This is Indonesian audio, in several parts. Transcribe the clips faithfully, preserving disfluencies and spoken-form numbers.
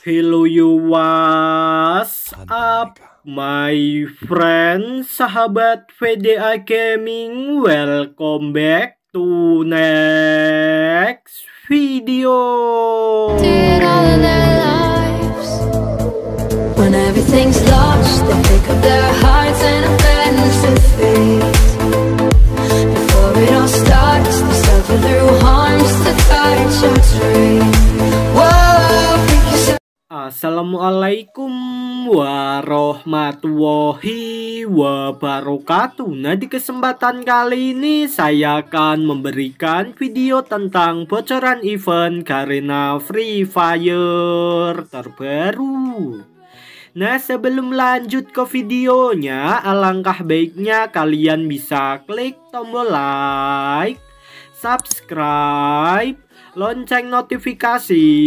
Hello you, what's up my friend, sahabat V D A Gaming. Welcome back to next video. Did all of their lives. When everything's lost, they pick up their hearts and offense to face. Before it all starts, they suffer through harms to touch or trace. Assalamualaikum warahmatullahi wabarakatuh. Nah, di kesempatan kali ini saya akan memberikan video tentang bocoran event Garena Free Fire terbaru. Nah, sebelum lanjut ke videonya, alangkah baiknya kalian bisa klik tombol like, subscribe, lonceng notifikasi,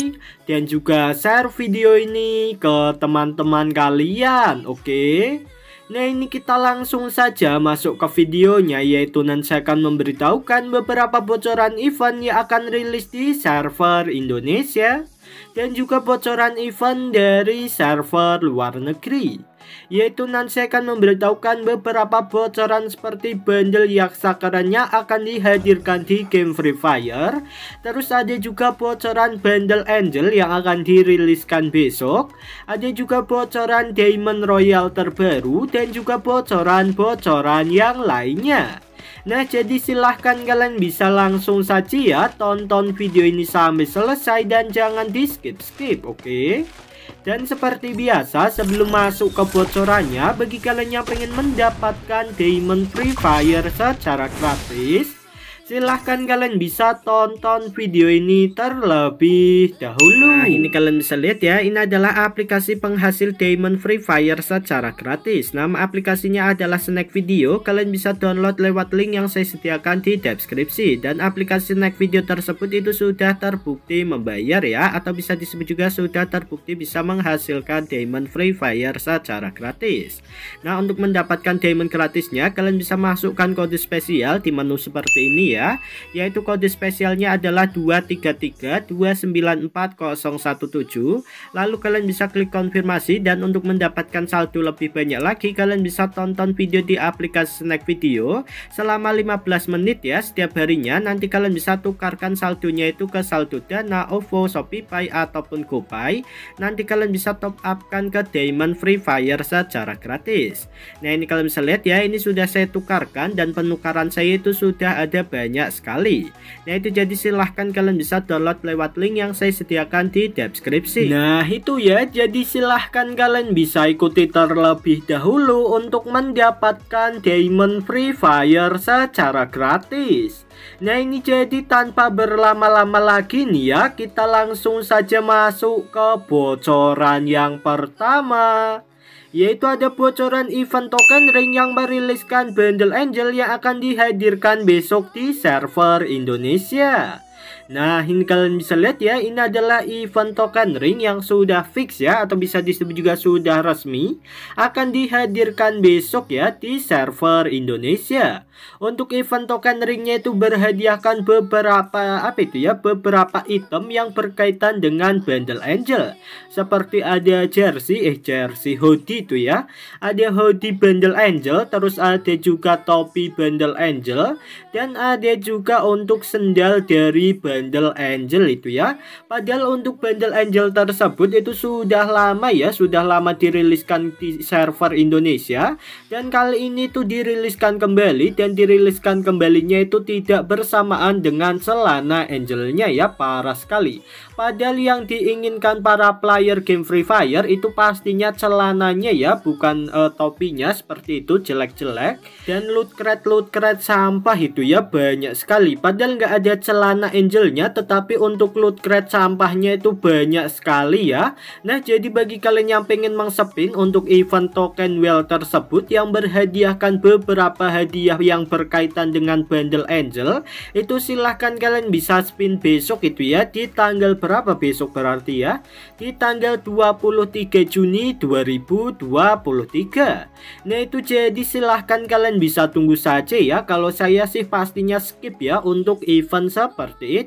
dan juga share video ini ke teman-teman kalian. Oke. Nah, ini kita langsung saja masuk ke videonya, yaitu nanti saya akan memberitahukan beberapa bocoran event yang akan rilis di server Indonesia dan juga bocoran event dari server luar negeri. Yaitu nanti saya akan memberitahukan beberapa bocoran seperti bundle yang sakeranya akan dihadirkan di game Free Fire. Terus ada juga bocoran bundle Angel yang akan diriliskan besok. Ada juga bocoran Diamond Royal terbaru dan juga bocoran-bocoran yang lainnya. Nah, jadi silahkan kalian bisa langsung saja ya tonton video ini sampai selesai dan jangan di skip-skip, oke? Dan seperti biasa, sebelum masuk ke bocorannya, bagi kalian yang pengen mendapatkan Diamond Free Fire secara gratis, silahkan kalian bisa tonton video ini terlebih dahulu. Nah, ini kalian bisa lihat ya, ini adalah aplikasi penghasil Diamond Free Fire secara gratis. Nama aplikasinya adalah Snack Video. Kalian bisa download lewat link yang saya sediakan di deskripsi. Dan aplikasi Snack Video tersebut itu sudah terbukti membayar ya, atau bisa disebut juga sudah terbukti bisa menghasilkan Diamond Free Fire secara gratis. Nah, untuk mendapatkan Diamond gratisnya, kalian bisa masukkan kode spesial di menu seperti ini ya. Ya, yaitu kode spesialnya adalah dua tiga tiga dua sembilan empat nol satu tujuh. Lalu kalian bisa klik konfirmasi, dan untuk mendapatkan saldo lebih banyak lagi kalian bisa tonton video di aplikasi Snack Video selama lima belas menit ya setiap harinya. Nanti kalian bisa tukarkan saldonya itu ke saldo Dana, OVO, ShopeePay ataupun GoPay. Nanti kalian bisa top upkan ke Diamond Free Fire secara gratis. Nah, ini kalian bisa lihat ya, ini sudah saya tukarkan dan penukaran saya itu sudah ada banyak banyak sekali. Nah, itu jadi silahkan kalian bisa download lewat link yang saya sediakan di deskripsi. Nah, itu ya, jadi silahkan kalian bisa ikuti terlebih dahulu untuk mendapatkan Diamond Free Fire secara gratis. Nah, ini jadi tanpa berlama-lama lagi nih ya, kita langsung saja masuk ke bocoran yang pertama, yaitu ada bocoran event token ring yang meriliskan bundle Angel yang akan dihadirkan besok di server Indonesia. Nah, ini kalian bisa lihat ya, ini adalah event token ring yang sudah fix ya, atau bisa disebut juga sudah resmi akan dihadirkan besok ya di server Indonesia. Untuk event token ringnya itu berhadiahkan beberapa apa itu ya, beberapa item yang berkaitan dengan bundle Angel. Seperti ada jersey, eh jersey hoodie itu ya, ada hoodie bundle Angel, terus ada juga topi bundle Angel, dan ada juga untuk sendal dari bundle Angel itu ya. Padahal untuk bundle Angel tersebut itu sudah lama ya, sudah lama diriliskan di server Indonesia, dan kali ini tuh diriliskan kembali, dan diriliskan kembalinya itu tidak bersamaan dengan celana Angelnya ya, parah sekali. Padahal yang diinginkan para player game Free Fire itu pastinya celananya ya, bukan uh, topinya seperti itu jelek-jelek. Dan loot crate loot crate sampah itu ya banyak sekali, padahal nggak ada celana Angelnya, tetapi untuk loot crate sampahnya itu banyak sekali ya. Nah, jadi bagi kalian yang pengen mengsepin untuk event token whale tersebut yang berhadiahkan beberapa hadiah yang berkaitan dengan bundle Angel, itu silahkan kalian bisa spin besok itu ya, di tanggal berapa besok berarti ya, di tanggal dua puluh tiga Juni dua ribu dua puluh tiga. Nah, itu jadi silahkan kalian bisa tunggu saja ya. Kalau saya sih pastinya skip ya untuk event seperti itu.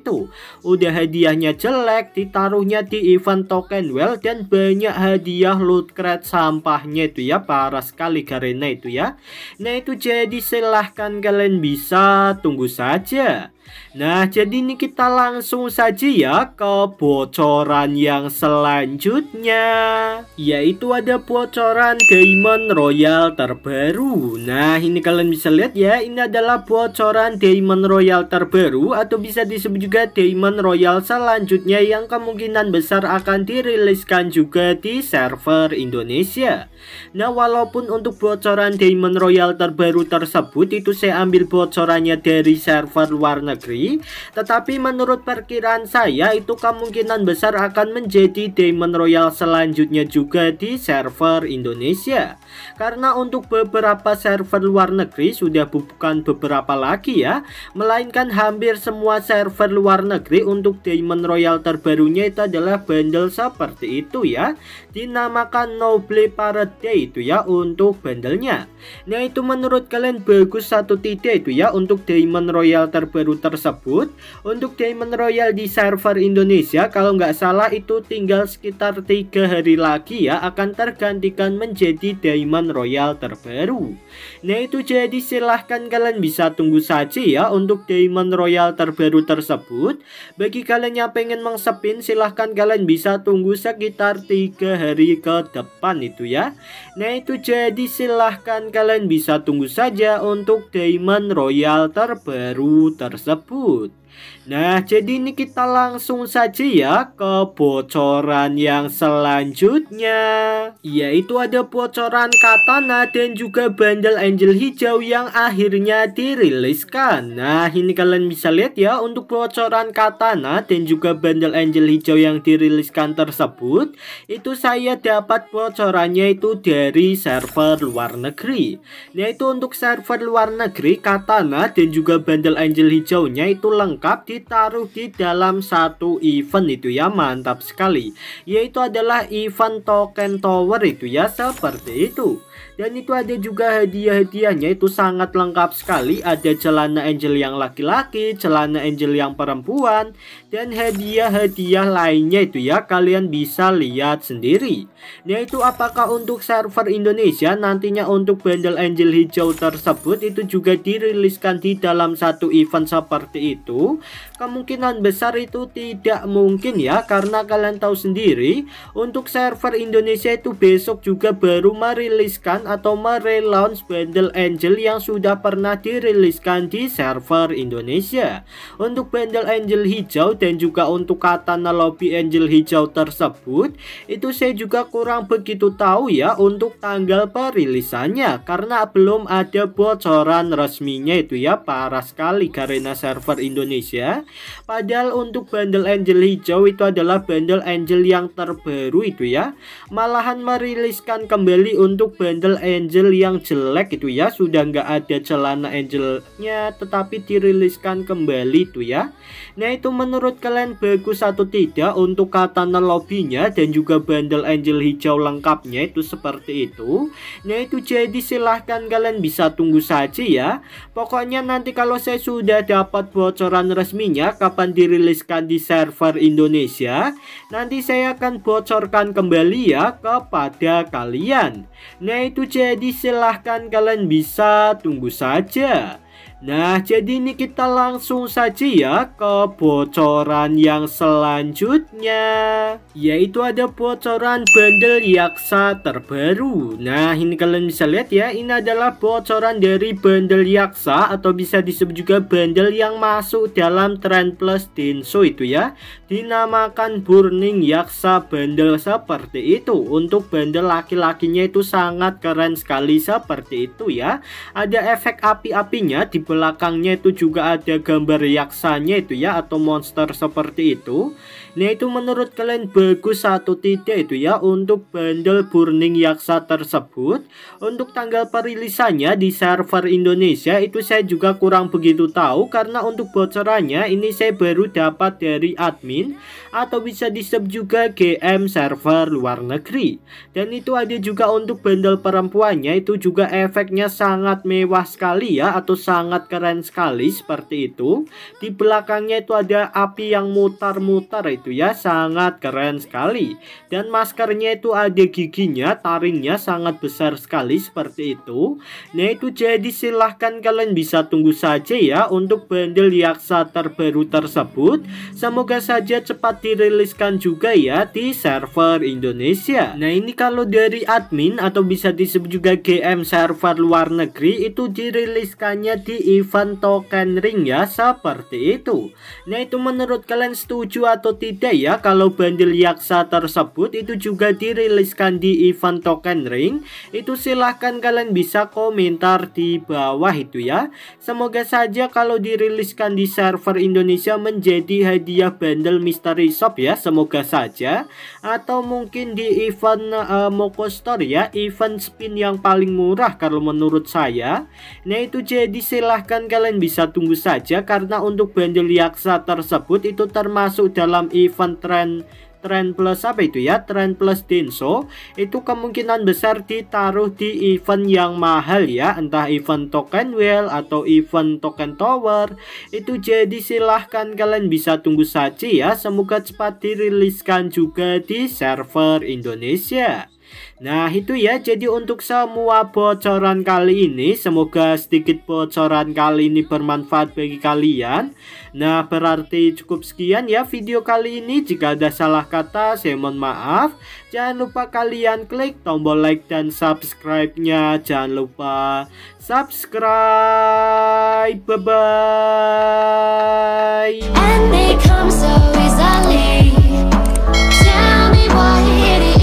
itu. Udah hadiahnya jelek, ditaruhnya di event token well, dan banyak hadiah loot crate sampahnya itu ya, parah sekali karena itu ya. Nah itu jadi silahkan kalian bisa tunggu saja. Nah jadi ini kita langsung saja ya ke bocoran yang selanjutnya, yaitu ada bocoran Diamond Royal terbaru. Nah ini kalian bisa lihat ya, ini adalah bocoran Diamond Royal terbaru, atau bisa disebut juga Diamond Royal selanjutnya yang kemungkinan besar akan diriliskan juga di server Indonesia. Nah walaupun untuk bocoran Diamond Royal terbaru tersebut itu saya ambil bocorannya dari server luar negeri, tetapi menurut perkiraan saya itu kemungkinan besar akan menjadi Diamond Royal selanjutnya juga di server Indonesia. Karena untuk beberapa server luar negeri sudah bukan beberapa lagi ya, melainkan hampir semua server luar negeri untuk Diamond Royal terbarunya itu adalah bundle seperti itu ya, dinamakan Noble Parade itu ya untuk bundlenya. Nah itu menurut kalian bagus atau tidak itu ya untuk Diamond Royal terbaru tersebut? Untuk Diamond Royal di server Indonesia kalau nggak salah itu tinggal sekitar tiga hari lagi ya akan tergantikan menjadi Diamond Royal terbaru. Nah itu jadi silahkan kalian bisa tunggu saja ya untuk Diamond Royal terbaru tersebut. Bagi kalian yang pengen mengsepin silahkan kalian bisa tunggu sekitar tiga hari ke depan itu ya. Nah itu jadi silahkan kalian bisa tunggu saja untuk Diamond Royal terbaru tersebut. Nah jadi ini kita langsung saja ya ke bocoran yang selanjutnya, yaitu ada bocoran katana dan juga bundle angel hijau yang akhirnya diriliskan. Nah ini kalian bisa lihat ya untuk bocoran katana dan juga bundle angel hijau yang diriliskan tersebut, itu saya dapat bocorannya itu dari server luar negeri. Nah itu untuk server luar negeri katana dan juga bundle angel hijaunya itu lengkap ditaruh di dalam satu event itu ya, mantap sekali, yaitu adalah event token tower itu ya, seperti itu. Dan itu ada juga hadiah-hadiahnya itu sangat lengkap sekali, ada celana angel yang laki-laki, celana angel yang perempuan, dan hadiah-hadiah lainnya itu ya, kalian bisa lihat sendiri. Nah itu apakah untuk server Indonesia nantinya untuk bundle angel hijau tersebut itu juga diriliskan di dalam satu event seperti itu? Kemungkinan besar itu tidak mungkin ya, karena kalian tahu sendiri untuk server Indonesia itu besok juga baru meriliskan atau merelaunch bundle angel yang sudah pernah diriliskan di server Indonesia. Untuk bundle angel hijau dan juga untuk katana lobby angel hijau tersebut itu saya juga kurang begitu tahu ya untuk tanggal perilisannya, karena belum ada bocoran resminya itu ya, parah sekali karena server Indonesia. Padahal untuk bundle angel hijau itu adalah bundle angel yang terbaru itu ya, malahan meriliskan kembali untuk bundle angel yang jelek itu ya, sudah nggak ada celana angelnya tetapi diriliskan kembali itu ya. Nah itu menurut kalian bagus atau tidak untuk katana lobbynya dan juga bundle angel hijau lengkapnya itu seperti itu? Nah itu jadi silahkan kalian bisa tunggu saja ya. Pokoknya nanti kalau saya sudah dapat bocoran resminya kapan diriliskan di server Indonesia, nanti saya akan bocorkan kembali ya kepada kalian. Nah itu jadi silahkan kalian bisa tunggu saja. Nah jadi ini kita langsung saja ya ke bocoran yang selanjutnya, yaitu ada bocoran bundle Yaksa terbaru. Nah ini kalian bisa lihat ya, ini adalah bocoran dari bundle Yaksa atau bisa disebut juga bundle yang masuk dalam Trend Plus Denso itu ya, dinamakan Burning Yaksa bundle seperti itu. Untuk bundle laki-lakinya itu sangat keren sekali seperti itu ya, ada efek api-apinya, di belakangnya itu juga ada gambar yaksanya itu ya, atau monster seperti itu. Nah itu menurut kalian bagus atau tidak itu ya untuk bundle Burning Yaksa tersebut? Untuk tanggal perilisannya di server Indonesia itu saya juga kurang begitu tahu, karena untuk bocorannya ini saya baru dapat dari admin atau bisa disebut juga G M server luar negeri. Dan itu ada juga untuk bundle perempuannya, itu juga efeknya sangat mewah sekali ya, atau sangat sangat keren sekali seperti itu. Di belakangnya itu ada api yang mutar-mutar itu ya, sangat keren sekali. Dan maskernya itu ada giginya, taringnya sangat besar sekali seperti itu. Nah itu jadi silahkan kalian bisa tunggu saja ya untuk bundle Yaksa terbaru tersebut. Semoga saja cepat diriliskan juga ya di server Indonesia. Nah ini kalau dari admin atau bisa disebut juga G M server luar negeri itu diriliskannya di event token ring ya, seperti itu. Nah itu menurut kalian setuju atau tidak ya kalau bundle Yaksa tersebut itu juga diriliskan di event token ring? Itu silahkan kalian bisa komentar di bawah itu ya. Semoga saja kalau diriliskan di server Indonesia menjadi hadiah bundle mystery shop ya, semoga saja. Atau mungkin di event uh, Moko Store ya, event spin yang paling murah kalau menurut saya. Nah itu jadi silahkan kalian bisa tunggu saja, karena untuk bundle Yaksa tersebut itu termasuk dalam event tren Tren plus apa itu ya, Tren plus Denso. Itu kemungkinan besar ditaruh di event yang mahal ya, entah event token whale atau event token tower. Itu jadi silahkan kalian bisa tunggu saja ya, semoga cepat diriliskan juga di server Indonesia. Nah itu ya, jadi untuk semua bocoran kali ini, semoga sedikit bocoran kali ini bermanfaat bagi kalian. Nah berarti cukup sekian ya video kali ini. Jika ada salah kata saya mohon maaf. Jangan lupa kalian klik tombol like dan subscribe-nya. Jangan lupa subscribe. Bye bye. And they come so easily. Tell me why it is.